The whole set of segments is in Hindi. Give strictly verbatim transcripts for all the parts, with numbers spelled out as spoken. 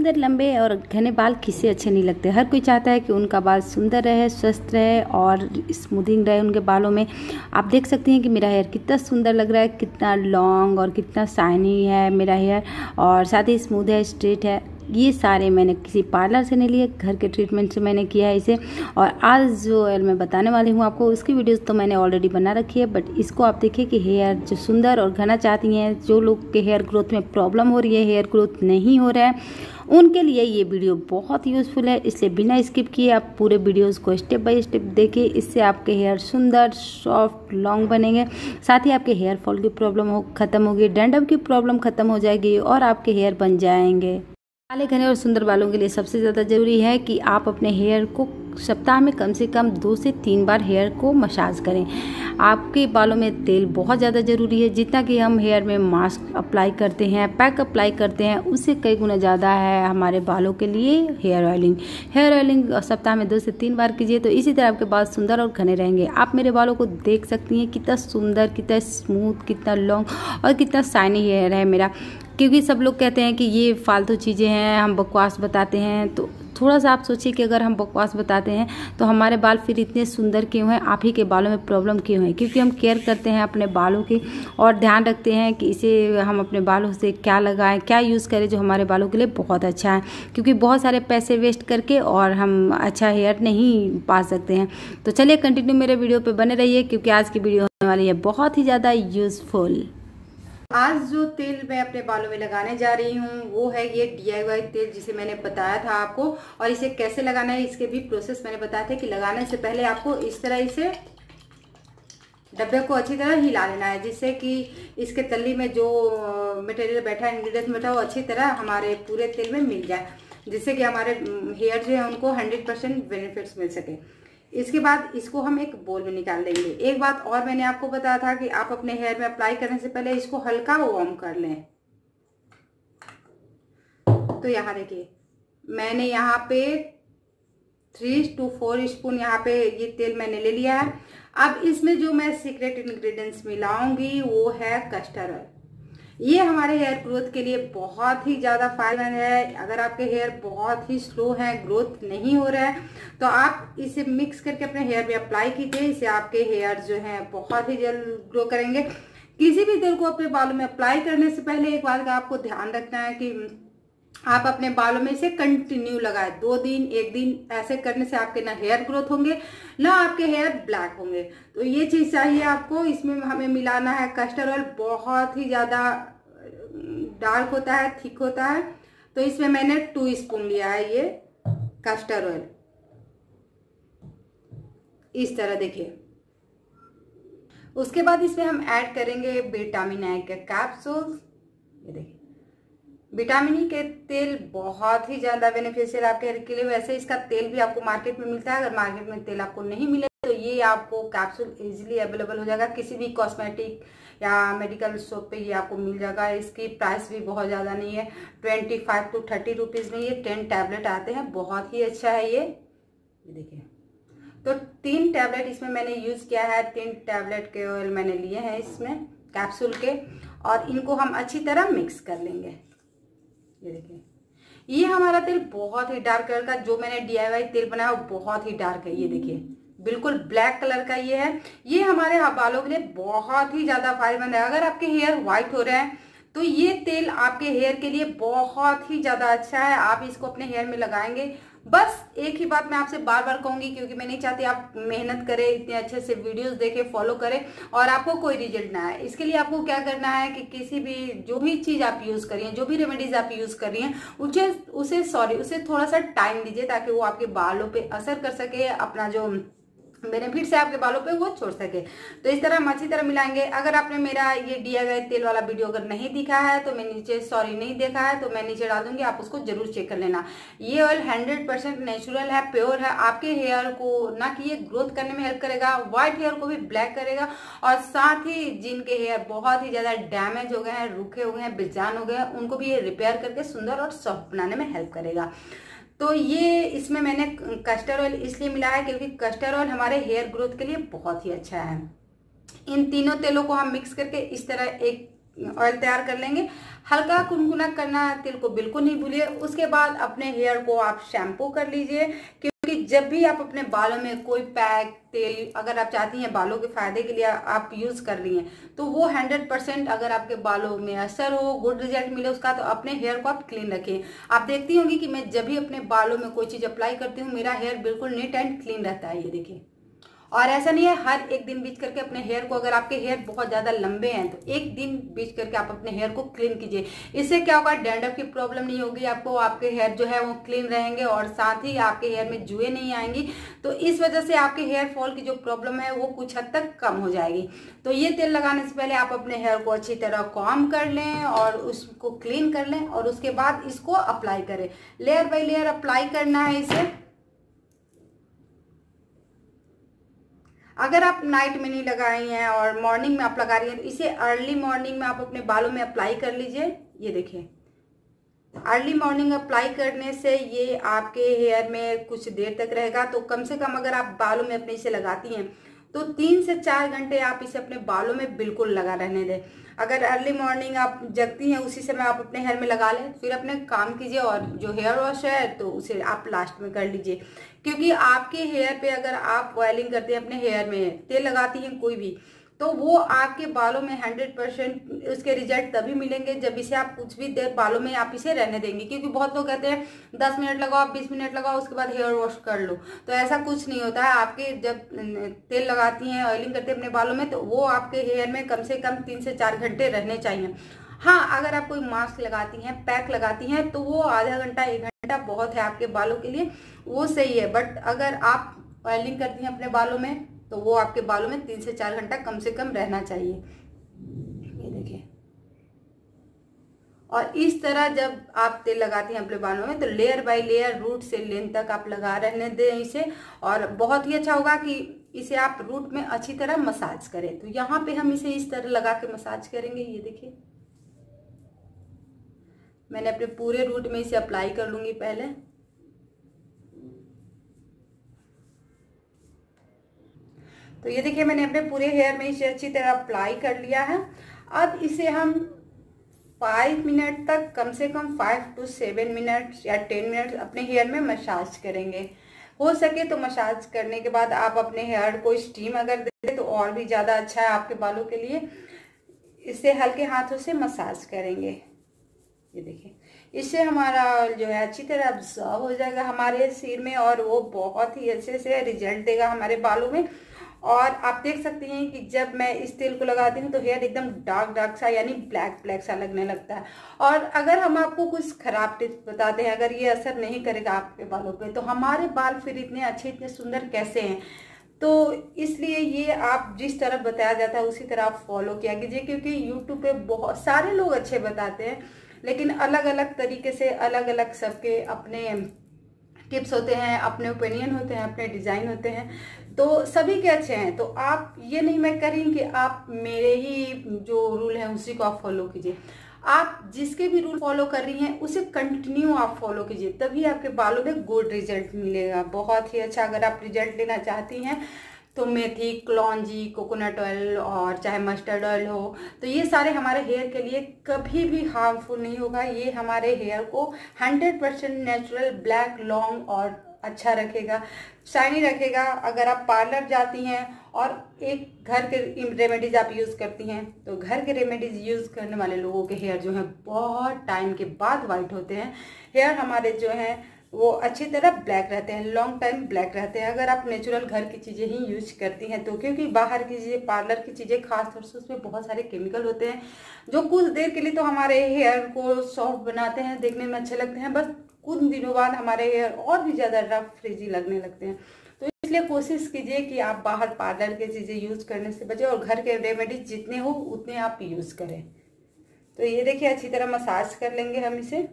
सुंदर लंबे और घने बाल किसे अच्छे नहीं लगते। हर कोई चाहता है कि उनका बाल सुंदर रहे, स्वस्थ रहे और स्मूथिंग रहे उनके बालों में। आप देख सकती हैं कि मेरा हेयर कितना सुंदर लग रहा है, कितना लॉन्ग और कितना शाइनी है मेरा हेयर, और साथ ही स्मूथ है, स्ट्रेट है। ये सारे मैंने किसी पार्लर से नहीं लिए, घर के ट्रीटमेंट से मैंने किया है इसे। और आज जो ऑयल मैं बताने वाली हूँ आपको, उसकी वीडियोस तो मैंने ऑलरेडी बना रखी है, बट इसको आप देखिए कि हेयर जो सुंदर और घना चाहती हैं, जो लोग के हेयर ग्रोथ में प्रॉब्लम हो रही है, हेयर ग्रोथ नहीं हो रहा है, उनके लिए ये वीडियो बहुत यूज़फुल है। इसलिए बिना स्किप किए आप पूरे वीडियोस को स्टेप बाय स्टेप देखिए। इससे आपके हेयर सुंदर, सॉफ्ट, लॉन्ग बनेंगे। साथ ही आपके हेयर फॉल की प्रॉब्लम हो खत्म होगी, डैंड्रफ की प्रॉब्लम खत्म हो जाएगी और आपके हेयर बन जाएंगे। काले, घने और सुंदर बालों के लिए सबसे ज़्यादा ज़रूरी है कि आप अपने हेयर को सप्ताह में कम से कम दो से तीन बार हेयर को मसाज करें। आपके बालों में तेल बहुत ज़्यादा ज़रूरी है। जितना कि हम हेयर में मास्क अप्लाई करते हैं, पैक अप्लाई करते हैं, उससे कई गुना ज़्यादा है हमारे बालों के लिए हेयर ऑयलिंग। हेयर ऑयलिंग सप्ताह में दो से तीन बार कीजिए, तो इसी तरह आपके बाल सुंदर और घने रहेंगे। आप मेरे बालों को देख सकती हैं कितना सुंदर, कितना स्मूथ, कितना लॉन्ग और कितना शाइनी हेयर है मेरा। क्योंकि सब लोग कहते हैं कि ये फालतू चीज़ें हैं, हम बकवास बताते हैं, तो थोड़ा सा आप सोचिए कि अगर हम बकवास बताते हैं तो हमारे बाल फिर इतने सुंदर क्यों हैं, आप ही के बालों में प्रॉब्लम क्यों है? क्योंकि हम केयर करते हैं अपने बालों की और ध्यान रखते हैं कि इसे हम अपने बालों से क्या लगाएं, क्या यूज़ करें जो हमारे बालों के लिए बहुत अच्छा है। क्योंकि बहुत सारे पैसे वेस्ट करके और हम अच्छा हेयर नहीं पा सकते हैं। तो चलिए कंटिन्यू मेरे वीडियो पर बने रहिए, क्योंकि आज की वीडियो होने वाली है बहुत ही ज़्यादा यूज़फुल। आज जो तेल मैं अपने बालों में लगाने जा रही हूँ वो है ये डी आई वाई तेल, जिसे मैंने बताया था आपको। और इसे कैसे लगाना है इसके भी प्रोसेस मैंने बताया था कि लगाने से पहले आपको इस तरह इसे डब्बे को अच्छी तरह हिला लेना है, जिससे कि इसके तली में जो मटेरियल बैठा है, इंग्रेडिएंट्स बैठा है, वो अच्छी तरह हमारे पूरे तेल में मिल जाए, जिससे कि हमारे हेयर जो है उनको हंड्रेड परसेंट बेनिफिट्स मिल सके। इसके बाद इसको हम एक बोल में निकाल देंगे। एक बात और मैंने आपको बताया था कि आप अपने हेयर में अप्लाई करने से पहले इसको हल्का वार्म कर लें। तो यहाँ देखिए, मैंने यहाँ पे थ्री टू फोर स्पून यहाँ पे ये तेल मैंने ले लिया है। अब इसमें जो मैं सीक्रेट इंग्रेडिएंट्स मिलाऊंगी वो है कस्टर्ड ऑयल। ये हमारे हेयर ग्रोथ के लिए बहुत ही ज़्यादा फायदेमंद है। अगर आपके हेयर बहुत ही स्लो है, ग्रोथ नहीं हो रहा है, तो आप इसे मिक्स करके अपने हेयर में अप्लाई कीजिए। इससे आपके हेयर जो है बहुत ही जल्द ग्रो करेंगे। किसी भी तेल को अपने बालों में अप्लाई करने से पहले एक बात का आपको ध्यान रखना है कि आप अपने बालों में इसे कंटिन्यू लगाएं। दो दिन, एक दिन ऐसे करने से आपके ना हेयर ग्रोथ होंगे, ना आपके हेयर ब्लैक होंगे। तो ये चीज़ चाहिए आपको। इसमें हमें मिलाना है कस्टर्ड ऑयल। बहुत ही ज़्यादा डार्क होता है, थिक होता है, तो इसमें मैंने टू स्पून लिया है ये कस्टर्ड ऑयल। इस तरह देखिए। उसके बाद इसमें हम ऐड करेंगे विटामिन ए के कैप्सूल। ये देखिए, विटामिन ई के तेल बहुत ही ज्यादा बेनिफिशियल आपके हेयर के लिए। वैसे इसका तेल भी आपको मार्केट में मिलता है। अगर मार्केट में तेल आपको नहीं मिले तो ये आपको कैप्सूल इजीली अवेलेबल हो जाएगा। किसी भी कॉस्मेटिक या मेडिकल शॉप पे ये आपको मिल जाएगा। इसकी प्राइस भी बहुत ज़्यादा नहीं है, twenty five to thirty rupees में ये टेन टैबलेट आते हैं। बहुत ही अच्छा है ये। ये देखिए, तो तीन टैबलेट इसमें मैंने यूज़ किया है। तीन टैबलेट के ऑयल मैंने लिए हैं इसमें कैप्सूल के, और इनको हम अच्छी तरह मिक्स कर लेंगे। ये देखिए, ये हमारा तेल बहुत ही डार्क कलर का, जो मैंने डी आई वाई तेल बनाया वो बहुत ही डार्क है। ये देखिए, बिल्कुल ब्लैक कलर का ये है। ये हमारे बालों के लिए बहुत ही ज्यादा फायदेमंद है। अगर आपके हेयर व्हाइट हो रहे हैं तो ये तेल आपके हेयर के लिए बहुत ही ज्यादा अच्छा है। आप इसको अपने हेयर में लगाएंगे। बस एक ही बात मैं आपसे बार बार कहूंगी, क्योंकि मैं नहीं चाहती आप मेहनत करें, इतने अच्छे से वीडियोस देखें, फॉलो करें और आपको कोई रिजल्ट ना आए। इसके लिए आपको क्या करना है कि किसी भी जो भी चीज आप यूज कर रही हैं, जो भी रेमेडीज आप यूज कर रही हैं, उसे उसे सॉरी उसे थोड़ा सा टाइम दीजिए, ताकि वो आपके बालों पे असर कर सके, अपना जो बेनिफिट्स है आपके बालों पे वो छोड़ सके। तो इस तरह हम अच्छी तरह मिलाएंगे। अगर आपने मेरा ये डी आई वाई तेल वाला वीडियो अगर नहीं दिखा है तो मैं नीचे सॉरी नहीं देखा है तो मैं नीचे डाल दूंगी, आप उसको जरूर चेक कर लेना। ये ऑयल हंड्रेड परसेंट नेचुरल है, प्योर है। आपके हेयर को ना कि ये ग्रोथ करने में हेल्प करेगा, व्हाइट हेयर को भी ब्लैक करेगा, और साथ ही जिनके हेयर बहुत ही ज्यादा डैमेज हो गए हैं, रूखे हो गए हैं, बेजान हो गए हैं, उनको भी ये रिपेयर करके सुंदर और सॉफ्ट बनाने में हेल्प करेगा। तो ये इसमें मैंने कस्टर्ड ऑयल इसलिए मिला है क्योंकि कस्टर्ड ऑयल हमारे हेयर ग्रोथ के लिए बहुत ही अच्छा है। इन तीनों तेलों को हम मिक्स करके इस तरह एक ऑयल तैयार कर लेंगे। हल्का कुनकुना करना तेल को बिल्कुल नहीं भूलिए। उसके बाद अपने हेयर को आप शैम्पू कर लीजिए, क्योंकि जब भी आप अपने बालों में कोई पैक तेल अगर आप चाहती हैं बालों के फायदे के लिए आप यूज कर रही हैं, तो वो हंड्रेड परसेंट अगर आपके बालों में असर हो, गुड रिजल्ट मिले उसका, तो अपने हेयर को आप क्लीन रखें। आप देखती होंगी कि मैं जब भी अपने बालों में कोई चीज अप्लाई करती हूँ मेरा हेयर बिल्कुल नीट एंड क्लीन रहता है। ये देखिए, और ऐसा नहीं है हर एक दिन बीच करके अपने हेयर को, अगर आपके हेयर बहुत ज्यादा लंबे हैं तो एक दिन बीच करके आप अपने हेयर को क्लीन कीजिए। इससे क्या होगा, डैंड्रफ की प्रॉब्लम नहीं होगी आपको, आपके हेयर जो है वो क्लीन रहेंगे और साथ ही आपके हेयर में जुएं नहीं आएंगी। तो इस वजह से आपके हेयर फॉल की जो प्रॉब्लम है वो कुछ हद तक कम हो जाएगी। तो ये तेल लगाने से पहले आप अपने हेयर को अच्छी तरह कॉम्ब कर लें और उसको क्लीन कर लें और उसके बाद इसको अप्लाई करें। लेयर बाय लेयर अप्लाई करना है इसे। अगर आप नाइट में नहीं लगाई हैं और मॉर्निंग में आप लगा रही हैं तो इसे अर्ली मॉर्निंग में आप अपने बालों में अप्लाई कर लीजिए। ये देखिए, अर्ली मॉर्निंग अप्लाई करने से ये आपके हेयर में कुछ देर तक रहेगा। तो कम से कम अगर आप बालों में अपने इसे लगाती हैं तो तीन से चार घंटे आप इसे अपने बालों में बिल्कुल लगा रहने दें। अगर अर्ली मॉर्निंग आप जगती हैं उसी समय आप अपने हेयर में लगा लें, फिर अपने काम कीजिए। और जो हेयर वॉश है तो उसे आप लास्ट में कर लीजिए, क्योंकि आपके हेयर पे अगर आप ऑयलिंग करते हैं, अपने हेयर में तेल लगाती हैं कोई भी, तो वो आपके बालों में हंड्रेड परसेंट उसके रिजल्ट तभी मिलेंगे जब इसे आप कुछ भी देर बालों में आप इसे रहने देंगे। क्योंकि बहुत लोग कहते हैं दस मिनट लगाओ, बीस मिनट लगाओ, उसके बाद हेयर वॉश कर लो, तो ऐसा कुछ नहीं होता है। आपके जब तेल लगाती हैं, ऑयलिंग करते हैं अपने बालों में, तो वो आपके हेयर में कम से कम तीन से चार घंटे रहने चाहिए। हाँ, अगर आप कोई मास्क लगाती हैं, पैक लगाती हैं, तो वो आधा घंटा एक घंटा बहुत है आपके बालों के लिए, वो सही है। बट अगर आप ऑयलिंग करती हैं अपने बालों में तो वो आपके बालों में तीन से चार घंटा कम से कम रहना चाहिए। ये देखिए, और इस तरह जब आप तेल लगाती हैं अपने बालों में तो लेयर बाय लेयर रूट से लेंथ तक आप लगा रहने दें इसे। और बहुत ही अच्छा होगा कि इसे आप रूट में अच्छी तरह मसाज करें। तो यहाँ पे हम इसे इस तरह लगा के मसाज करेंगे। ये देखिए, मैंने अपने पूरे रूट में इसे अप्लाई कर लूंगी पहले। तो ये देखिए, मैंने अपने पूरे हेयर में इसे अच्छी तरह अप्लाई कर लिया है। अब इसे हम फाइव मिनट तक, कम से कम फाइव टू सेवन मिनट या टेन मिनट अपने हेयर में मसाज करेंगे। हो सके तो मसाज करने के बाद आप अपने हेयर को स्टीम अगर दे तो और भी ज़्यादा अच्छा है आपके बालों के लिए। इसे हल्के हाथों से मसाज करेंगे। ये देखिए, इससे हमारा ऑयल जो है अच्छी तरह अब्जॉर्ब हो जाएगा हमारे सिर में और वो बहुत ही अच्छे से रिजल्ट देगा हमारे बालों में। और आप देख सकते हैं कि जब मैं इस तेल को लगाती हूँ तो हेयर एकदम डार्क डार्क सा यानी ब्लैक ब्लैक सा लगने लगता है। और अगर हम आपको कुछ खराब टिप्स बताते हैं, अगर ये असर नहीं करेगा आपके बालों पे, तो हमारे बाल फिर इतने अच्छे इतने सुंदर कैसे हैं? तो इसलिए ये आप जिस तरह बताया जाता है उसी तरह आप फॉलो किया कीजिए। क्योंकि यूट्यूब पे बहुत सारे लोग अच्छे बताते हैं, लेकिन अलग अलग तरीके से, अलग अलग सबके अपने टिप्स होते हैं, अपने ओपिनियन होते हैं, अपने डिज़ाइन होते हैं, तो सभी के अच्छे हैं। तो आप ये नहीं मैं कह रही कि आप मेरे ही जो रूल है उसी को आप फॉलो कीजिए। आप जिसके भी रूल फॉलो कर रही हैं उसे कंटिन्यू आप फॉलो कीजिए, तभी आपके बालों में गुड रिजल्ट मिलेगा, बहुत ही अच्छा। अगर आप रिजल्ट लेना चाहती हैं तो मेथी, कलौंजी, कोकोनट ऑयल और चाहे मस्टर्ड ऑयल हो, तो ये सारे हमारे हेयर के लिए कभी भी हार्मफुल नहीं होगा। ये हमारे हेयर को hundred percent natural, black, long और अच्छा रखेगा, शाइनी रखेगा। अगर आप पार्लर जाती हैं और एक घर के रेमेडीज आप यूज़ करती हैं, तो घर के रेमेडीज यूज़ करने वाले लोगों के हेयर जो है बहुत टाइम के बाद वाइट होते हैं। हेयर हमारे जो हैं वो अच्छी तरह ब्लैक रहते हैं, लॉन्ग टाइम ब्लैक रहते हैं, अगर आप नेचुरल घर की चीज़ें ही यूज करती हैं तो। क्योंकि बाहर की चीज़ें, पार्लर की चीज़ें खास तौर से उसमें बहुत सारे केमिकल होते हैं जो कुछ देर के लिए तो हमारे हेयर को सॉफ्ट बनाते हैं, देखने में अच्छे लगते हैं, बस कुछ दिनों बाद हमारे हेयर और भी ज़्यादा रफ फ्रिजी लगने लगते हैं। तो इसलिए कोशिश कीजिए कि आप बाहर पार्लर की चीज़ें यूज़ करने से बचें और घर के रेमेडीज जितने हो उतने आप यूज़ करें। तो ये देखिए, अच्छी तरह मसाज कर लेंगे हम इसे।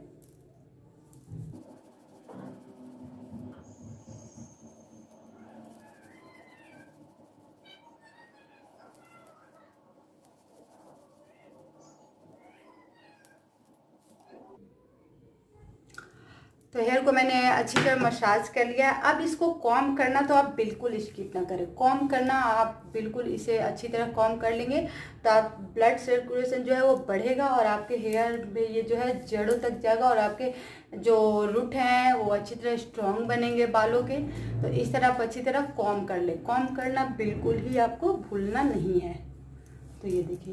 तो हेयर को मैंने अच्छी तरह मसाज कर लिया है। अब इसको कॉम्ब करना तो आप बिल्कुल स्किप ना करें। कॉम्ब करना आप बिल्कुल इसे अच्छी तरह कॉम्ब कर लेंगे तो आप ब्लड सर्कुलेशन जो है वो बढ़ेगा और आपके हेयर में ये जो है जड़ों तक जाएगा और आपके जो रूट हैं वो अच्छी तरह स्ट्रॉन्ग बनेंगे बालों के। तो इस तरह आप अच्छी तरह कॉम्ब कर ले। कॉम्ब करना बिल्कुल ही आपको भूलना नहीं है। तो ये देखिए,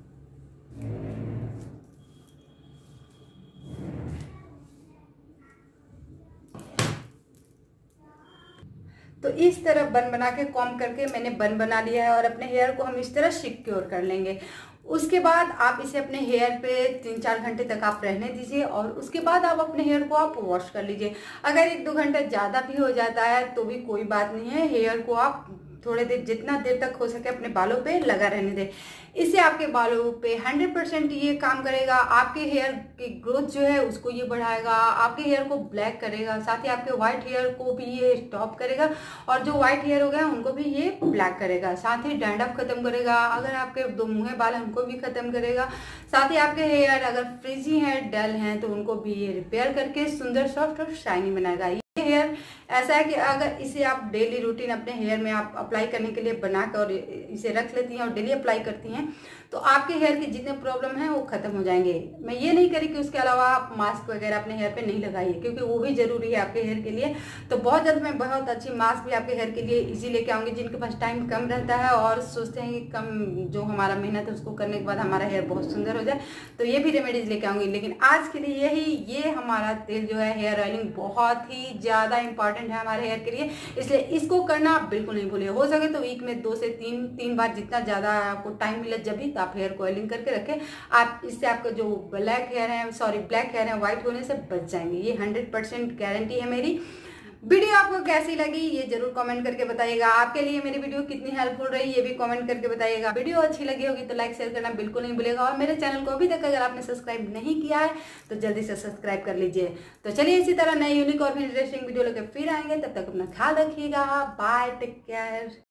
तो इस तरह बन बना के कॉम्ब करके मैंने बन बना लिया है और अपने हेयर को हम इस तरह सिक्योर कर लेंगे। उसके बाद आप इसे अपने हेयर पे तीन चार घंटे तक आप रहने दीजिए और उसके बाद आप अपने हेयर को आप वॉश कर लीजिए। अगर एक दो घंटे ज़्यादा भी हो जाता है तो भी कोई बात नहीं है। हेयर को आप थोड़े देर, जितना देर तक हो सके अपने बालों पे लगा रहने दें। इससे आपके बालों पे हंड्रेड परसेंट ये काम करेगा। आपके हेयर की ग्रोथ जो है उसको ये बढ़ाएगा, आपके हेयर को ब्लैक करेगा, साथ ही आपके व्हाइट हेयर को भी ये स्टॉप करेगा और जो व्हाइट हेयर हो गए उनको भी ये ब्लैक करेगा। साथ ही डैंड्रफ खत्म करेगा। अगर आपके दो मुँहे बाल हैं उनको भी खत्म करेगा। साथ ही आपके हेयर अगर फ्रिजी हैं, डल हैं तो उनको भी ये रिपेयर करके सुंदर, सॉफ्ट और शाइनी बनाएगा। हेयर ऐसा है कि अगर इसे आप डेली रूटीन अपने हेयर में आप अप्लाई करने के लिए बना कर और इसे रख लेती हैं और डेली अप्लाई करती हैं तो आपके हेयर के जितने प्रॉब्लम हैं वो खत्म हो जाएंगे। मैं ये नहीं करी कि उसके अलावा आप मास्क वगैरह अपने हेयर पे नहीं लगाइए, क्योंकि वो भी जरूरी है आपके हेयर के लिए। तो बहुत जल्द मैं बहुत अच्छी मास्क भी आपके हेयर के लिए इजी लेके आऊंगी। जिनके पास टाइम कम रहता है और सोचते हैं कि कम जो हमारा मेहनत है उसको करने के बाद हमारा हेयर बहुत सुंदर हो जाए, तो ये भी रेमेडीज लेके आऊंगी। लेकिन आज के लिए यही ये हमारा तेल जो है हेयर ऑयलिंग बहुत ही ज्यादा इंपॉर्टेंट है हमारे हेयर के लिए, इसलिए इसको करना आप बिल्कुल नहीं भूलिए। हो सके तो वीक में दो से तीन तीन बार, जितना ज्यादा आपको टाइम मिले जब भी, तो आप हेयर को ऑयलिंग करके रखें। आप इससे आपका जो ब्लैक हेयर है सॉरी ब्लैक हेयर है व्हाइट होने से बच जाएंगे। ये हंड्रेड परसेंट गारंटी है मेरी। वीडियो आपको कैसी लगी ये जरूर कमेंट करके बताइएगा। आपके लिए मेरी वीडियो कितनी हेल्पफुल रही ये भी कमेंट करके बताइएगा। वीडियो अच्छी लगी होगी तो लाइक शेयर करना बिल्कुल नहीं भूलिएगा और मेरे चैनल को अभी तक अगर आपने सब्सक्राइब नहीं किया है तो जल्दी से सब्सक्राइब कर लीजिए। तो चलिए इसी तरह नए यूनिक और इंटरेस्टिंग वीडियो लेकर फिर आएंगे। तब तक अपना ख्याल रखिएगा। Bye, take care.